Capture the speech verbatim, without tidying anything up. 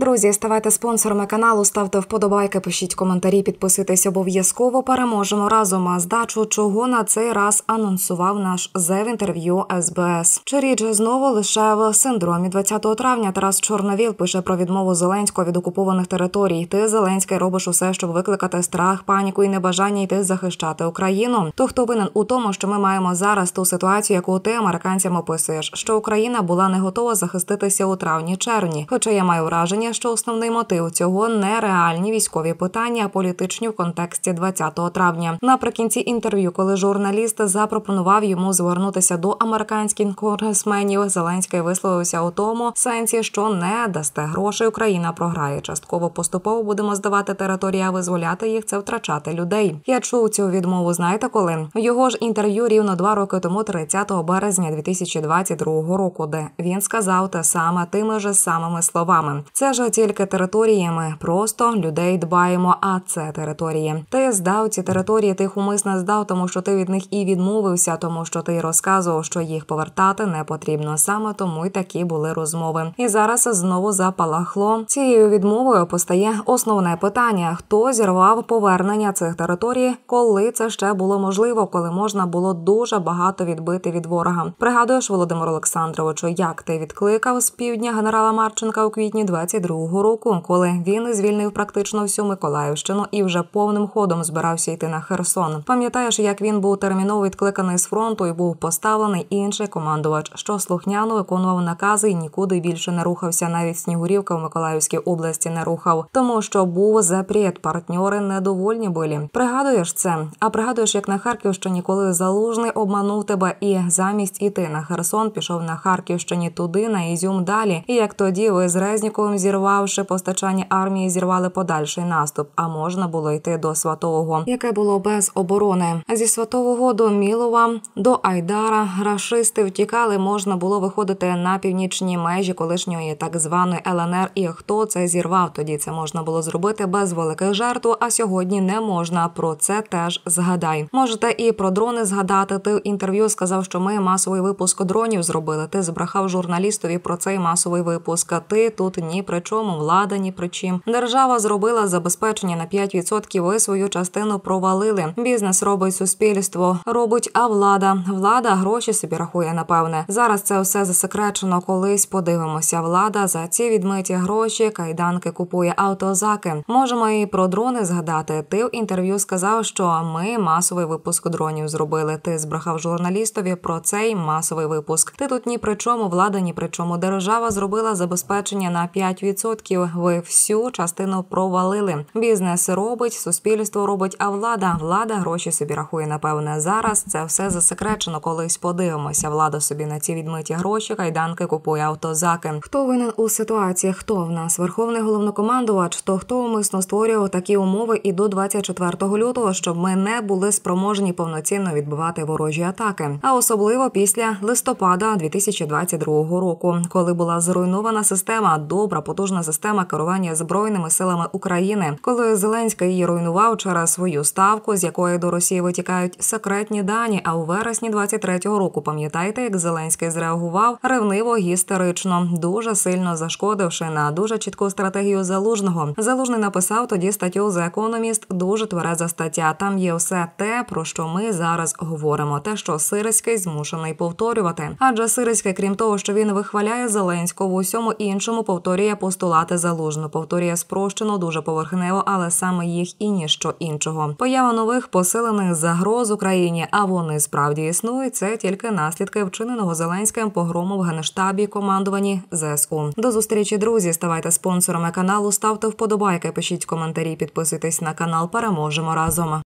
Друзі, ставайте спонсорами каналу, ставте вподобайки, пишіть коментарі, підписуйтесь обов'язково. Переможемо разом. А здачу чого на цей раз анонсував наш зе в інтерв'ю ес бе ес. Чи річ знову лише в синдромі? двадцятого травня Тарас Чорновіл пише про відмову Зеленського від окупованих територій. Ти, Зеленський, робиш усе, щоб викликати страх, паніку і небажання йти захищати Україну. То хто винен у тому, що ми маємо зараз ту ситуацію, яку ти американцям описуєш, що Україна була не готова захиститися у травні-червні. Хоча я маю враження, що основний мотив цього не реальні військові питання, а політичні в контексті двадцятого травня. Наприкінці інтерв'ю, коли журналіст запропонував йому звернутися до американських конгресменів, Зеленський висловився у тому сенсі, що не дасте грошей, Україна програє. Частково поступово будемо здавати території, а визволяти їх – це втрачати людей. Я чув цю відмову, знаєте коли? В його ж інтерв'ю рівно два роки тому, тридцятого березня дві тисячі двадцять другого року, де він сказав те саме тими ж самими словами. Це ж тільки території, ми просто людей дбаємо, а це території. Ти здав ці території, ти їх умисно здав, тому що ти від них і відмовився, тому що ти розказував, що їх повертати не потрібно. Саме тому й такі були розмови. І зараз знову запалахло. Цією відмовою постає основне питання. Хто зірвав повернення цих територій, коли це ще було можливо, коли можна було дуже багато відбити від ворога? Пригадуєш, Володимир Олександровичу, як ти відкликав з півдня генерала Марченка у квітні двадцять другого року, коли він звільнив практично всю Миколаївщину і вже повним ходом збирався йти на Херсон. Пам'ятаєш, як він був терміново відкликаний з фронту і був поставлений інший командувач, що слухняно виконував накази і нікуди більше не рухався, навіть Снігурівка в Миколаївській області не рухав, тому що був запрет, партньори недовольні були. Пригадуєш це? А пригадуєш, як на Харківщині, коли Залужний обманув тебе і замість іти на Херсон, пішов на Харківщині туди, на Ізюм далі, і як тоді ви з Резніковим, зірвавши постачання армії, зірвали подальший наступ, а можна було йти до Сватового, яке було без оборони. Зі Сватового до Мілова, до Айдара рашисти втікали, можна було виходити на північні межі колишньої так званої ел ен ер, і хто це зірвав? Тоді це можна було зробити без великих жертв, а сьогодні не можна. Про це теж згадай. Можете і про дрони згадати. Ти в інтерв'ю сказав, що ми масовий випуск дронів зробили. Ти збрехав журналістові про цей масовий випуск. А ти тут ні при чому, влада ні при чим. Держава зробила забезпечення на п'ять відсотків, ви свою частину провалили. Бізнес робить суспільство, робить, а влада. Влада гроші собі рахує, напевне. Зараз це все засекречено, колись подивимося. Влада за ці відмиті гроші кайданки купує, автозаки. Можемо і про дрони згадати. Ти в інтерв'ю сказав, що ми масовий випуск дронів зробили. Ти збрехав журналістові про цей масовий випуск. Ти тут ні при чому, влада ні при чому. Держава зробила забезпечення на п'ять відсотків. Ви всю частину провалили. Бізнес робить, суспільство робить, а влада, влада гроші собі рахує, напевне. Зараз це все засекречено, колись подивимося. Влада собі на ці відмиті гроші кайданки купує, автозаки. Хто винен у ситуації? Хто в нас? Верховний головнокомандувач? То хто умисно створював такі умови і до двадцять четвертого лютого, щоб ми не були спроможні повноцінно відбивати ворожі атаки? А особливо після листопада дві тисячі двадцять другого року, коли була зруйнована система, добра, потужна система керування Збройними силами України, коли Зеленський її руйнував через свою ставку, з якої до Росії витікають секретні дані, а у вересні двадцять третього року, пам'ятаєте, як Зеленський зреагував ревниво, гістерично, дуже сильно зашкодивши на дуже чітку стратегію Залужного. Залужний написав тоді статтю «The Economist», дуже твереза стаття. Там є все те, про що ми зараз говоримо, те, що Сирський змушений повторювати. Адже Сирський, крім того, що він вихваляє Зеленського, в усьому іншому повторює постулати Залужного, повторює спрощено, дуже поверхнево, але саме їх і ніщо іншого. Поява нових посилених загроз Україні, а вони справді існують, це тільки наслідки вчиненого Зеленським погрому в Генштабі і командуванні зе ес у. До зустрічі, друзі, ставайте спонсорами каналу, ставте вподобайки, пишіть коментарі, підписуйтесь на канал, переможемо разом.